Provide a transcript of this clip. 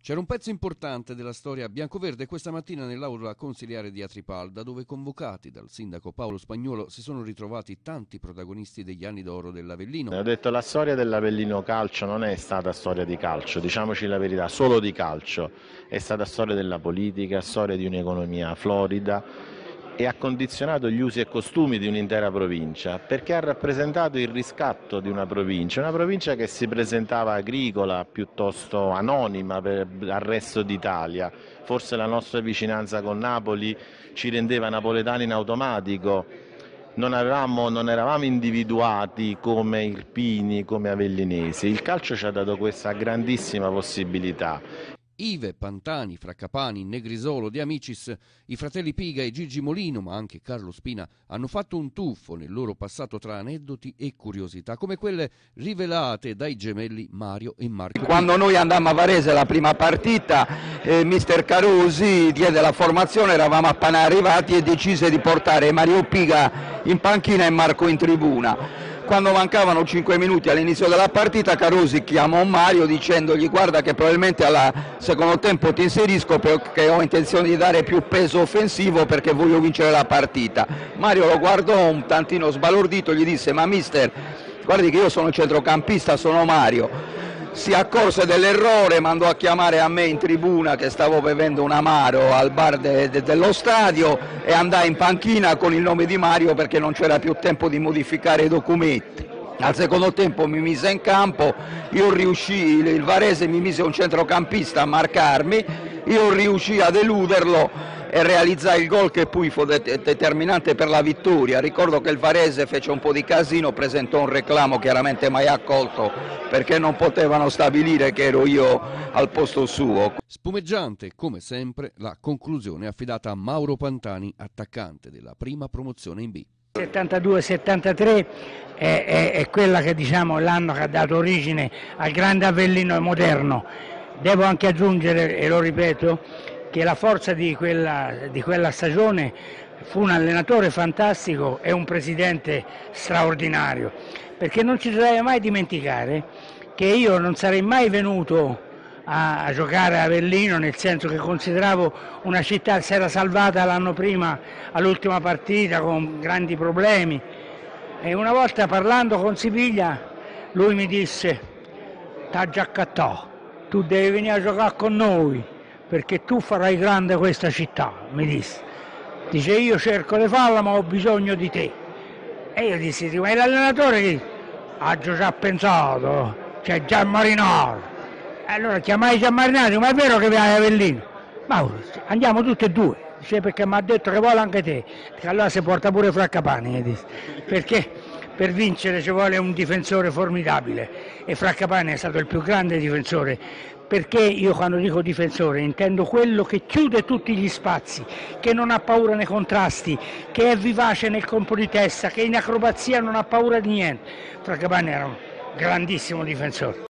C'era un pezzo importante della storia biancoverde questa mattina nell'aula consiliare di Atripalda, dove convocati dal sindaco Paolo Spagnuolo si sono ritrovati tanti protagonisti degli anni d'oro dell'Avellino. Ho detto la storia dell'Avellino calcio non è stata storia di calcio, diciamoci la verità, solo di calcio, è stata storia della politica, storia di un'economia florida e ha condizionato gli usi e costumi di un'intera provincia, perché ha rappresentato il riscatto di una provincia che si presentava agricola, piuttosto anonima al resto d'Italia. Forse la nostra vicinanza con Napoli ci rendeva napoletani in automatico. Non eravamo individuati come irpini, come avellinesi. Il calcio ci ha dato questa grandissima possibilità. Ive, Pantani, Fraccapani, Negrisolo, De Amicis, i fratelli Piga e Gigi Molino, ma anche Carlo Spina, hanno fatto un tuffo nel loro passato tra aneddoti e curiosità, come quelle rivelate dai gemelli Mario e Marco. Quando noi andammo a Varese la prima partita, mister Carusi diede la formazione, eravamo appena arrivati e decise di portare Mario Piga in panchina e Marco in tribuna. Quando mancavano 5 minuti all'inizio della partita, Carusi chiamò Mario dicendogli: guarda che probabilmente al secondo tempo ti inserisco perché ho intenzione di dare più peso offensivo perché voglio vincere la partita. Mario lo guardò un tantino sbalordito, gli disse: ma mister, guardi che io sono centrocampista, sono Mario. Si accorse dell'errore, mandò a chiamare a me in tribuna che stavo bevendo un amaro al bar dello stadio e andai in panchina con il nome di Mario perché non c'era più tempo di modificare i documenti. Al secondo tempo mi mise in campo, io riuscii, il Varese mi mise un centrocampista a marcarmi, io riuscii ad eluderlo e realizzai il gol che poi fu determinante per la vittoria. Ricordo che il Varese fece un po' di casino, presentò un reclamo chiaramente mai accolto perché non potevano stabilire che ero io al posto suo. Spumeggiante, come sempre, la conclusione affidata a Mauro Pantani, attaccante della prima promozione in B. 72-73 è quella che diciamo l'anno che ha dato origine al grande Avellino moderno. Devo anche aggiungere, e lo ripeto, che la forza di quella stagione fu un allenatore fantastico e un presidente straordinario, perché non ci dovrei mai dimenticare che io non sarei mai venuto a giocare a Avellino, nel senso che consideravo una città che si era salvata l'anno prima all'ultima partita con grandi problemi, e una volta parlando con Siviglia lui mi disse: t'ha già accattato, tu devi venire a giocare con noi perché tu farai grande questa città, mi disse. Dice: io cerco di farla ma ho bisogno di te. E io dissi: ma l'allenatore che ha già pensato, c'è Gian Marinaro. Allora chiamai Gian Marinaro: ma è vero che vai a Avellino? Mauro, andiamo tutti e due. Dice: perché mi ha detto che vuole anche te. Dice: allora si porta pure Fraccapani, disse. Perché per vincere ci vuole un difensore formidabile e Fraccapani è stato il più grande difensore. Perché io quando dico difensore intendo quello che chiude tutti gli spazi, che non ha paura nei contrasti, che è vivace nel colpo di testa, che in acrobazia non ha paura di niente. Fraccapani era un grandissimo difensore.